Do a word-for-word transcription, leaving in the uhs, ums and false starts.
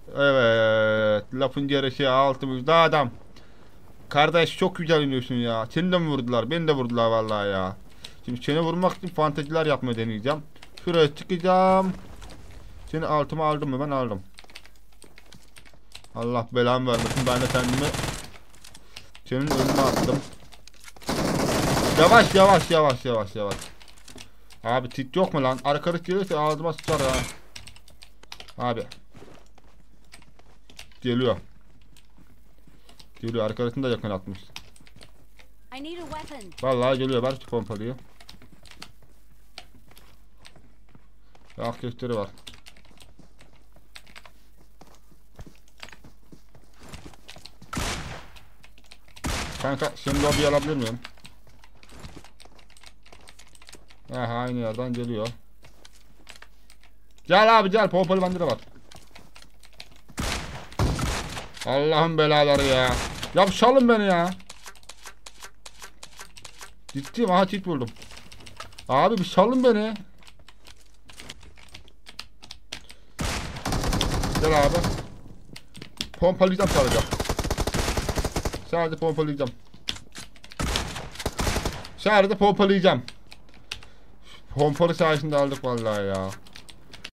Evet. Lafın gelişi altımızda adam. Kardeş çok güzel iniyorsun ya. Seni de mi vurdular? Beni de vurdular vallahi ya. Şimdi seni vurmak için fanteziler yapmayı deneyeceğim. Şuraya çıkacağım. Seni altıma aldım mı? Ben aldım. Allah belamı vermesin. Ben de kendimi senin önüne attım. Yavaş yavaş yavaş yavaş yavaş. Abi tit yok mu lan? Arkadaş gelirse ağzıma sıçar ha. Abi. Geliyor. Geliyor. Arkadaşını da yakın atmış. Vallahi geliyor. Ver şu pompalıyı. Ak gösteri var. Kanka şimdi lobiyi alabilir miyim? Aha aynı yerden geliyor. Gel abi gel, pompalı bende de var. Allah'ın belaları ya. Ya salın beni ya. Ciddiyim, aha çift buldum. Abi bir salın beni. Gel abi. Pompalayacağım sadece. Sadece pompalayacağım. Sadece pompalayacağım. Pompalı sayesinde aldık vallahi ya.